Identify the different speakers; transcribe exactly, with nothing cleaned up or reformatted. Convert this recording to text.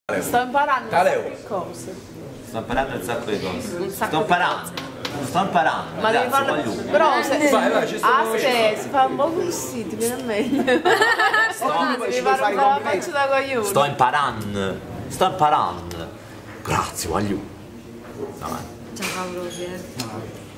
Speaker 1: Sto imparando
Speaker 2: Caleo.
Speaker 1: cose.
Speaker 3: Sto imparando un sacco di cose.
Speaker 1: Un sacco
Speaker 3: Sto
Speaker 1: di
Speaker 3: imparando. Sto imparando.
Speaker 1: Ma devi
Speaker 3: Grazie,
Speaker 1: farlo.
Speaker 3: voglio.
Speaker 1: Però se.
Speaker 2: Vai, vai, ci sto
Speaker 1: Aspetta, si fa un po' così, ti viene meglio. Devi
Speaker 2: ci
Speaker 1: fare
Speaker 2: devo fare
Speaker 1: un
Speaker 2: i
Speaker 1: po' la
Speaker 2: complimenti.
Speaker 1: faccia da coglione.
Speaker 3: Sto imparando. Sto imparando. Grazie, voglio. Avanti.
Speaker 4: Ciao Paolo,